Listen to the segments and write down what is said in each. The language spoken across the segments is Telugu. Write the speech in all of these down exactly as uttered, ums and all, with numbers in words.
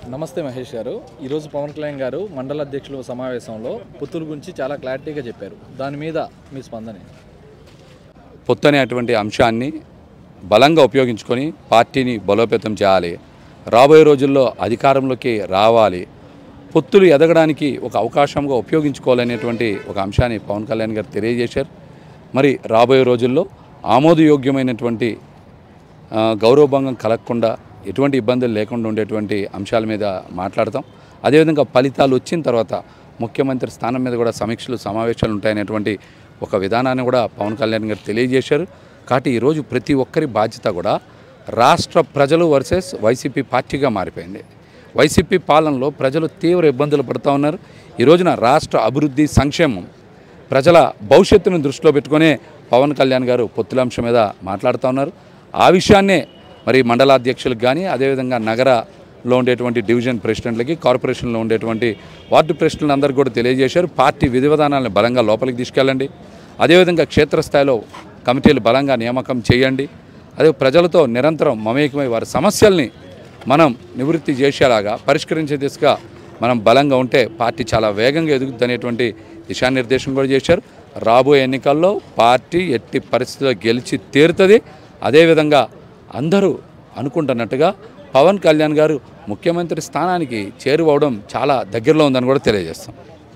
నమస్తే మహేష్ గారు. ఈరోజు పవన్ కళ్యాణ్ గారు మండల అధ్యక్షుల సమావేశంలో పొత్తుల గురించి చాలా క్లారిటీగా చెప్పారు. దాని మీద మీ స్పందన? పొత్తు అనేటువంటి అంశాన్ని బలంగా ఉపయోగించుకొని పార్టీని బలోపేతం చేయాలి, రాబోయే రోజుల్లో అధికారంలోకి రావాలి, పొత్తులు ఎదగడానికి ఒక అవకాశంగా ఉపయోగించుకోవాలనేటువంటి ఒక అంశాన్ని పవన్ కళ్యాణ్ గారు తెలియజేశారు. మరి రాబోయే రోజుల్లో ఆమోదయోగ్యమైనటువంటి గౌరవభంగం కలగకుండా ఎటువంటి ఇబ్బందులు లేకుండా ఉండేటువంటి అంశాల మీద మాట్లాడతాం. అదేవిధంగా ఫలితాలు వచ్చిన తర్వాత ముఖ్యమంత్రి స్థానం మీద కూడా సమీక్షలు సమావేశాలు ఉంటాయనేటువంటి ఒక విధానాన్ని కూడా పవన్ కళ్యాణ్ గారు తెలియజేశారు. కాబట్టి ఈరోజు ప్రతి ఒక్కరి బాధ్యత కూడా రాష్ట్ర ప్రజలు వర్సెస్ వైసీపీ పార్టీగా మారిపోయింది. వైసీపీ పాలనలో ప్రజలు తీవ్ర ఇబ్బందులు పడుతూ ఉన్నారు. ఈ రోజున రాష్ట్ర అభివృద్ధి సంక్షేమం ప్రజల భవిష్యత్తును దృష్టిలో పెట్టుకునే పవన్ కళ్యాణ్ గారు పొత్తుల అంశం మీద మాట్లాడుతూ ఉన్నారు. ఆ విషయాన్నే మరి మండలాధ్యక్షులకు కానీ అదేవిధంగా నగరలో ఉండేటువంటి డివిజన్ ప్రెసిడెంట్లకి, కార్పొరేషన్లో ఉండేటువంటి వార్డు ప్రెసిడెంట్లు అందరికీ కూడా తెలియజేశారు. పార్టీ విధి విధానాలను బలంగా లోపలికి తీసుకెళ్ళండి, అదేవిధంగా క్షేత్రస్థాయిలో కమిటీలు బలంగా నియామకం చేయండి, అదే ప్రజలతో నిరంతరం మమేకమై వారి సమస్యల్ని మనం నివృత్తి చేసేలాగా పరిష్కరించే దిశగా మనం బలంగా ఉంటే పార్టీ చాలా వేగంగా ఎదుగుతుంది అనేటువంటి దిశానిర్దేశం కూడా చేశారు. రాబోయే ఎన్నికల్లో పార్టీ ఎట్టి పరిస్థితుల్లో గెలిచి తీరుతుంది. అదేవిధంగా అందరూ అనుకుంటున్నట్టుగా పవన్ కళ్యాణ్ గారు ముఖ్యమంత్రి స్థానానికి చేరువవడం చాలా దగ్గరలో ఉందని కూడా తెలియజేస్తాం.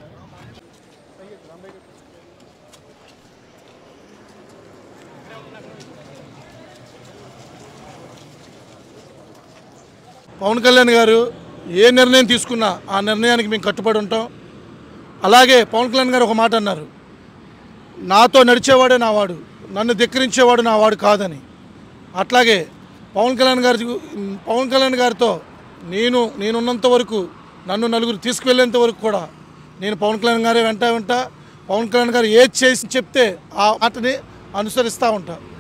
పవన్ కళ్యాణ్ గారు ఏ నిర్ణయం తీసుకున్నా ఆ నిర్ణయానికి మేము కట్టుబడి ఉంటాం. అలాగే పవన్ కళ్యాణ్ గారు ఒక మాట అన్నారు, నాతో నడిచేవాడే నా వాడు, నన్ను ధిక్కరించేవాడు నా వాడు కాదని. అట్లాగే పవన్ కళ్యాణ్ గారి పవన్ కళ్యాణ్ గారితో నేను నేనున్నంత వరకు, నన్ను నలుగురు తీసుకువెళ్ళేంత వరకు కూడా నేను పవన్ కళ్యాణ్ గారే వెంట వెంట పవన్ కళ్యాణ్ గారు ఏది చేసి చెప్తే ఆ మాటని అనుసరిస్తూ ఉంటా.